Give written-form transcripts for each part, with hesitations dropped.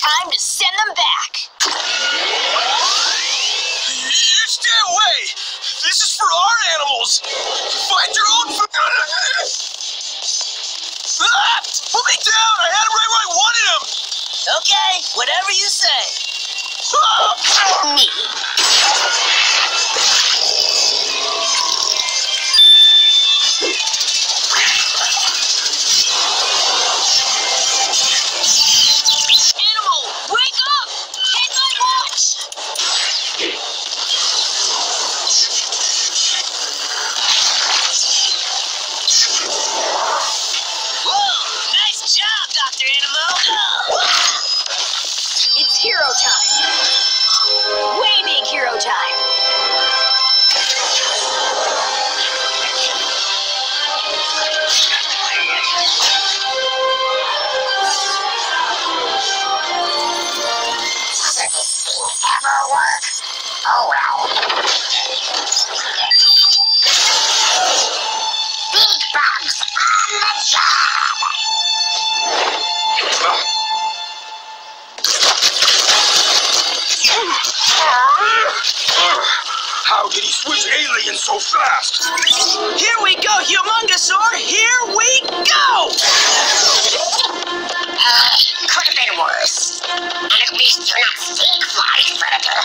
time to send them back. You stay away! This is for our animals! Find your own food! Ah! Put me down! I had him right where I wanted him! Okay, whatever you say. Ah! Me. Animal, wake up! Take my watch! Whoa! Nice job, Dr. Animal! It's hero time. Way big hero time. Ever work? Oh well. Big bugs on the job. How did he switch aliens so fast? Here we go, Humongousaur! Here we go! Could have been worse. And at least you're not stink flies, Predator.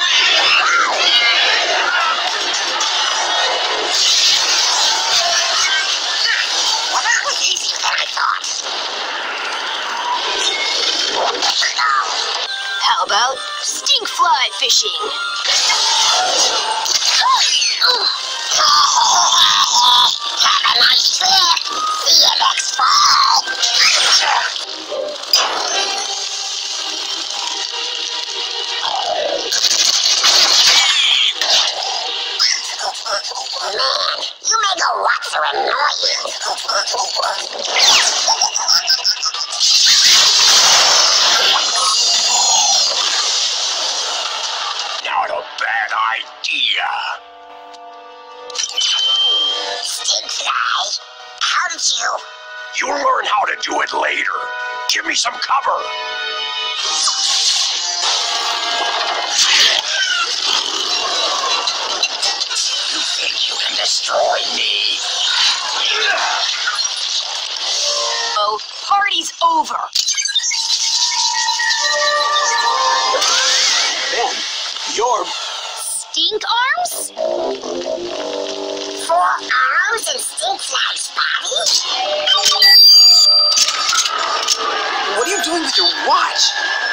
Well, that was easier than I thought. How about stink fly fishing? Have a nice trip. See you next fall. Man, you make a Watson annoying. Not a bad idea. Stinkfly, how did you? You'll learn how to do it later. Give me some cover. You think you can destroy me? Oh, party's over. Ben, you're... Stink arms? 4 arms in Stinkfly's body? What are you doing with your watch?